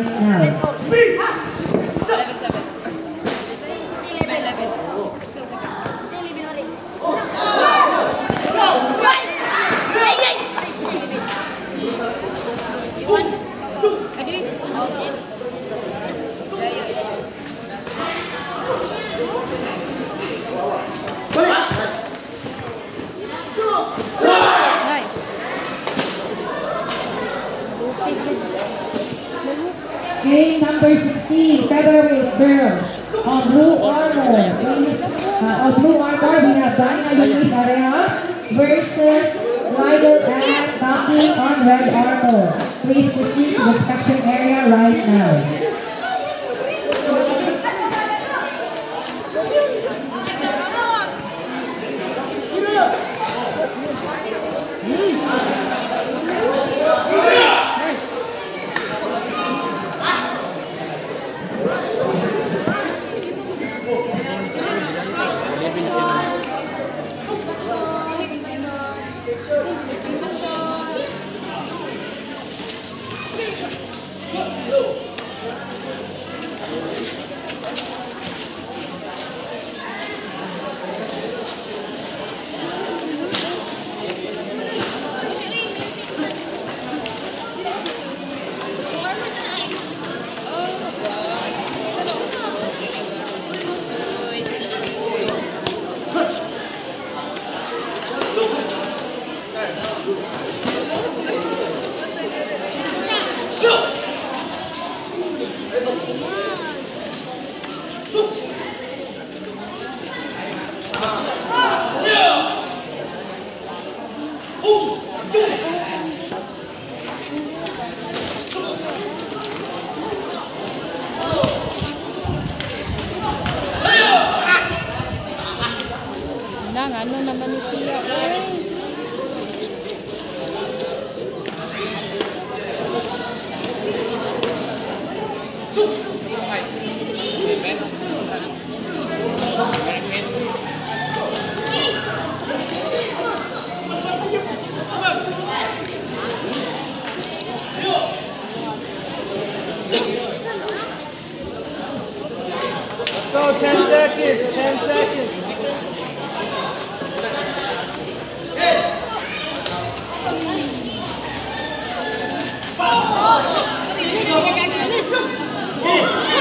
now. Game number 16, featherweight girls. On blue armor, we have Dina Luis Area versus Lydell and Taki on red armor. Please proceed to the inspection area right now. Ano naman ni siya eh. Let's go, 10 seconds, 10 seconds. Oh!